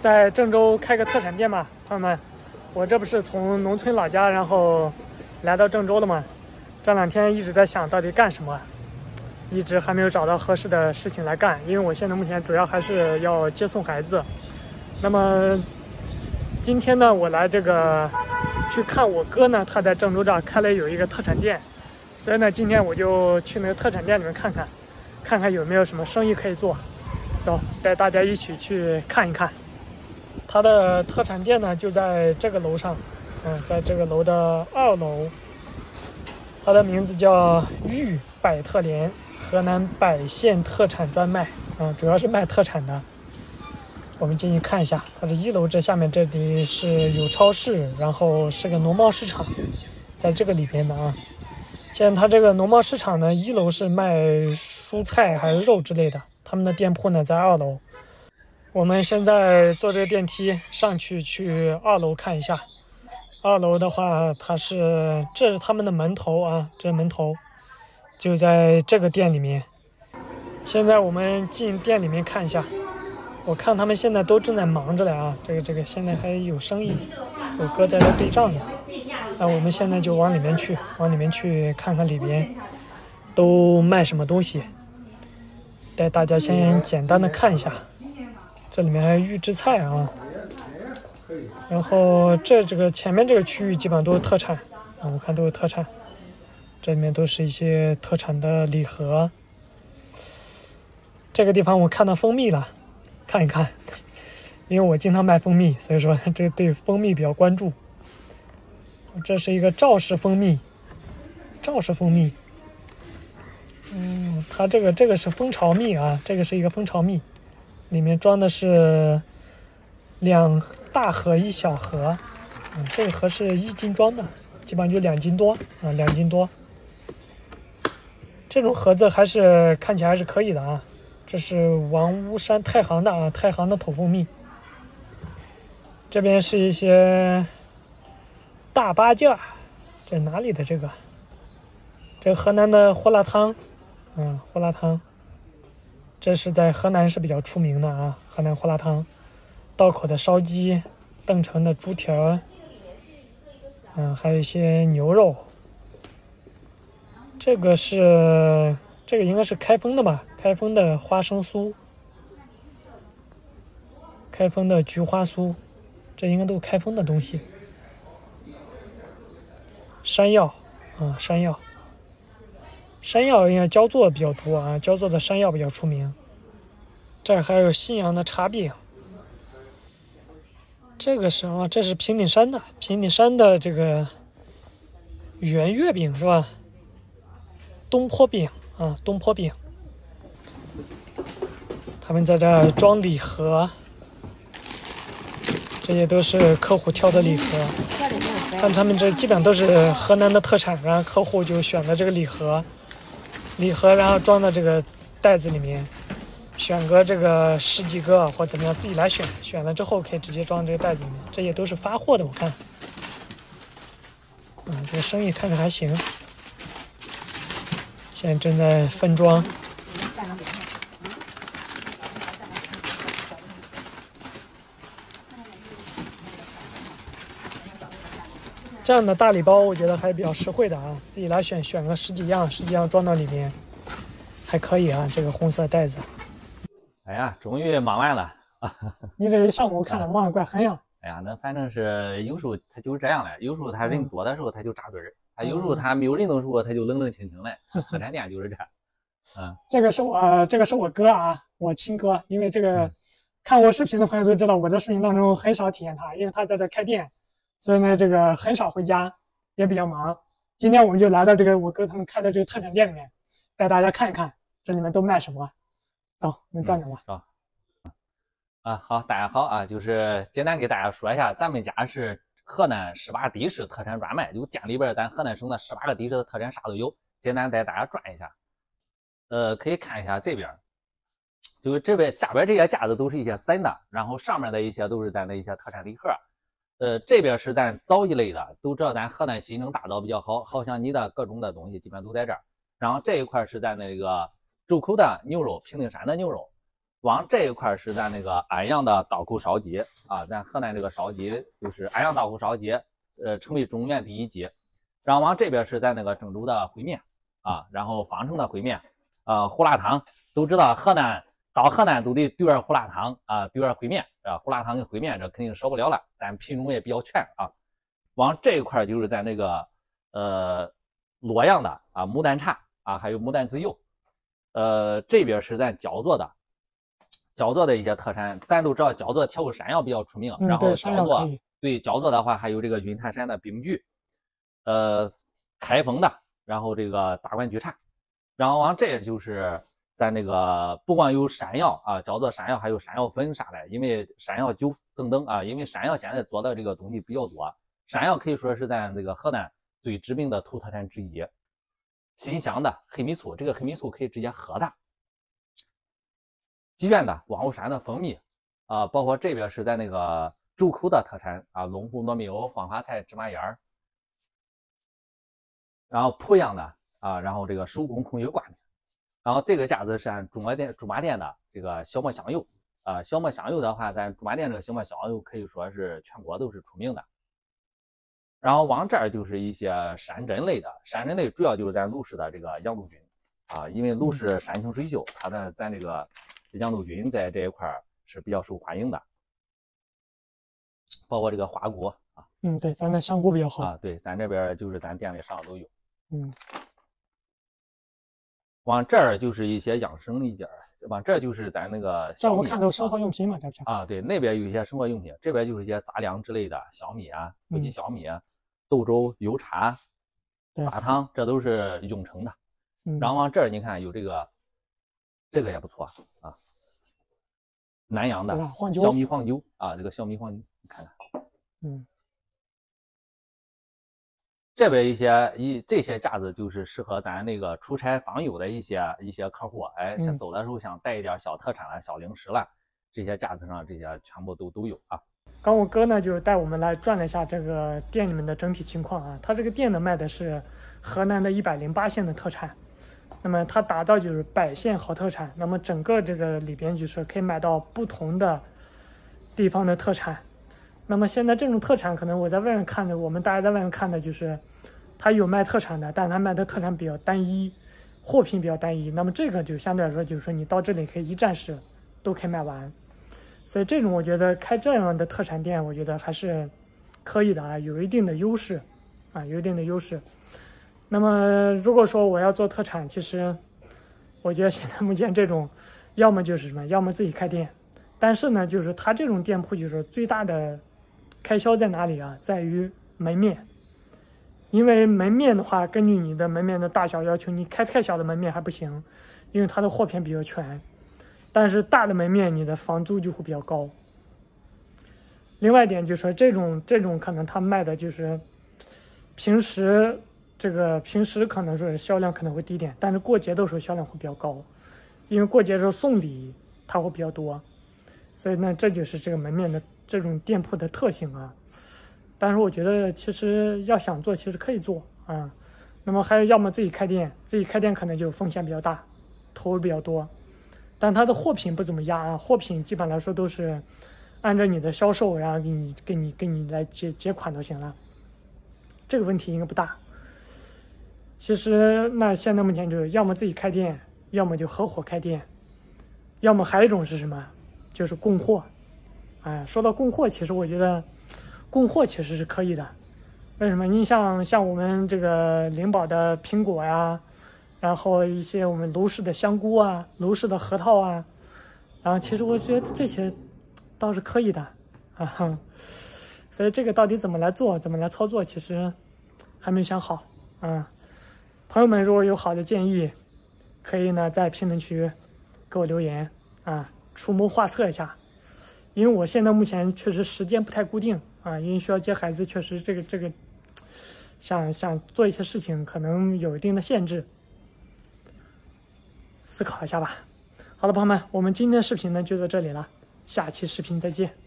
在郑州开个特产店嘛，朋友们，我这不是从农村老家，然后来到郑州了吗？这2天一直在想到底干什么，一直还没有找到合适的事情来干，因为我现在目前主要还是要接送孩子。那么今天呢，我来这个去看我哥呢，他在郑州这儿开了有一个特产店，所以呢，今天我就去那个特产店里面看看有没有什么生意可以做。走，带大家一起去看一看。他的特产店呢就在这个楼上，在这个楼的2楼。它的名字叫豫百特联，河南百县特产专卖，主要是卖特产的。我们进去看一下，它的1楼这下面这里是有超市，然后是个农贸市场，在这个里边的啊。现在它这个农贸市场呢，1楼是卖蔬菜还是肉之类的，他们的店铺呢在2楼。我们现在坐这个电梯上去2楼看一下。2楼的话，这是他们的门头啊，这是门头，就在这个店里面。现在我们进店里面看一下，我看他们现在都正在忙着嘞啊，这个现在还有生意，我哥在这对账呢。那我们现在就往里面去看看里边都卖什么东西，带大家先简单的看一下。这里面还有预制菜啊。然后这个前面这个区域基本上都是特产啊，我看都是特产，这里面都是一些特产的礼盒。这个地方我看到蜂蜜了，看一看，因为我经常卖蜂蜜，所以说这对蜂蜜比较关注。这是一个赵氏蜂蜜，它这个是蜂巢蜜啊，这个是一个蜂巢蜜，里面装的是2大盒1小盒，这个盒是1斤装的，基本上就2斤多啊，2斤多。这种盒子看起来还是可以的啊。这是王屋山太行的啊，太行的土蜂蜜。这边是一些大八件，这哪里的这个？这河南的胡辣汤，胡辣汤，这是在河南是比较出名的啊，河南胡辣汤。道口的烧鸡，邓城的猪条，还有一些牛肉。这个应该是开封的吧？开封的花生酥，开封的菊花酥，这应该都是开封的东西。山药啊，山药应该焦作比较多啊，焦作的山药比较出名。这还有信阳的茶饼。这是平顶山的这个圆月饼是吧？东坡饼，他们在这装礼盒，这些都是客户挑的礼盒。看他们这基本上都是河南的特产，然后客户就选的这个礼盒，然后装到这个袋子里面。选个这个10几个或怎么样，自己来选了之后可以直接装这个袋子里面。这些都是发货的，我看，这个生意看着还行。现在正在分装。这样的大礼包我觉得还比较实惠的啊，自己来选个十几样装到里面，还可以啊。这个红色袋子。 哎呀，终于忙完了啊！ 你这一上午看了忙得怪狠呀！ 哎呀，那反正是有时候他就是这样的，有时候他人多的时候他就扎堆儿，他有时候他没有人的时候他就冷冷清清的。特产店就是这样。 这个是我哥啊，我亲哥。因为这个看我视频的朋友都知道，我在视频当中很少体验他，因为他在这开店，所以呢这个很少回家，也比较忙。今天我们就来到这个我哥他们开的这个特产店里面，带大家看一看这里面都卖什么。走，我们站着吧。 好，大家好啊，就是简单给大家说一下，咱们家是河南18地市特产专卖，就店里边咱河南省的18个地市的特产啥都有。简单带大家转一下，可以看一下这边，就是这边下边这些架子都是一些散的，然后上面的一些都是咱的一些特产礼盒。这边是咱枣一类的，都知道咱河南西宁大枣比较好，好像你的各种的东西基本都在这儿。然后这一块是咱那个周口的牛肉，平顶山的牛肉。 往这一块是咱那个安阳的刀口烧鸡啊，咱河南这个烧鸡就是安阳刀口烧鸡，成为中原第1鸡。然后往这边是咱那个郑州的烩面啊，然后方城的烩面，胡辣汤都知道，到河南都得兑碗胡辣汤啊，兑碗烩面啊，胡辣汤跟烩面这肯定少不了了，咱品种也比较全啊。往这一块就是咱那个洛阳的啊牡丹茶啊，还有牡丹自由，这边是咱焦作的一些特产，咱都知道焦作调味山药比较出名，然后焦作的话还有这个云台山的冰菊，开封的，然后这个大管菊茶，然后往这就是咱那个不光有山药啊，焦作山药还有山药粉啥的，因为山药酒等等啊，因为山药现在做的这个东西比较多，山药可以说是咱这个河南最知名的土特产之一。新乡的黑米醋，这个黑米醋可以直接喝的。济源的望湖山的蜂蜜啊，包括这边是在那个周口的特产啊，龙湖糯米藕、黄花菜、芝麻盐儿。然后濮阳的啊，然后这个手工空心挂面，然后这个架子是俺驻马店的这个小磨香油啊，小磨香油的话，咱驻马店这个小磨香油可以说是全国都是出名的。然后往这儿就是一些山珍类的，山珍类主要就是咱鲁氏的这个羊肚菌啊，因为鲁氏山清水秀，咱这个羊肚菌在这一块是比较受欢迎的，包括这个花菇啊。 对，咱的香菇比较好啊，对，咱这边就是咱店里上的都有。往这儿就是一些养生一点，往这儿就是咱那个小米。 我看到生活用品嘛，这是啊，对，那边有一些生活用品，这边就是一些杂粮之类的，小米啊，富集小米、豆粥、油茶、砂糖，这都是永城的。然后往这儿你看有这个也不错啊，南阳的小米黄酒啊，这个小米黄酒，你看看，这边这些架子就是适合咱那个出差访友的一些客户，想走的时候想带一点小特产了、小零食了，这些架子上这些全部都有啊。 刚我哥呢就带我们来转了一下这个店里面的整体情况啊，他这个店呢卖的是河南的108县的特产，那么他打造就是100县好特产，那么整个这个里边就是可以买到不同的地方的特产。那么现在这种特产，可能我在外面看的，我们大家在外面看的就是，他有卖特产的，但他卖的特产比较单一，货品比较单一。那么这个就相对来说，就是说你到这里可以一站式都可以卖完。所以这种我觉得开这样的特产店，我觉得还是可以的啊，有一定的优势啊，有一定的优势。那么如果说我要做特产，其实我觉得现在目前这种，要么就是什么，要么自己开店。但是呢，就是他这种店铺就是最大的开销在哪里啊？在于门面，因为门面的话，根据你的门面的大小要求，你开太小的门面还不行，因为它的货品比较全。但是大的门面，你的房租就会比较高。另外一点就是说，这种可能他卖的就是平时可能是销量可能会低点，但是过节的时候销量会比较高，因为过节的时候送礼它会比较多。所以呢，这就是这个门面的这种店铺的特性啊。但是我觉得其实要想做，其实可以做啊。那么还有要么自己开店可能就风险比较大，投入比较多，但它的货品不怎么压啊，货品基本来说都是按照你的销售，然后给你来结款就行了，这个问题应该不大。其实那现在目前就是要么自己开店，要么就合伙开店，要么还有一种是什么？就是供货，说到供货，其实我觉得供货其实是可以的。为什么？你像我们这个灵宝的苹果呀，然后一些我们卢氏的香菇啊，卢氏的核桃啊，然后其实我觉得这些倒是可以的啊。所以这个到底怎么来做，怎么来操作，其实还没想好啊。朋友们如果有好的建议，可以呢在评论区给我留言啊。出谋划策一下，因为我现在目前确实时间不太固定啊，因为需要接孩子，确实这个想做一些事情可能有一定的限制，思考一下吧。好了，朋友们，我们今天的视频呢就到这里了，下期视频再见。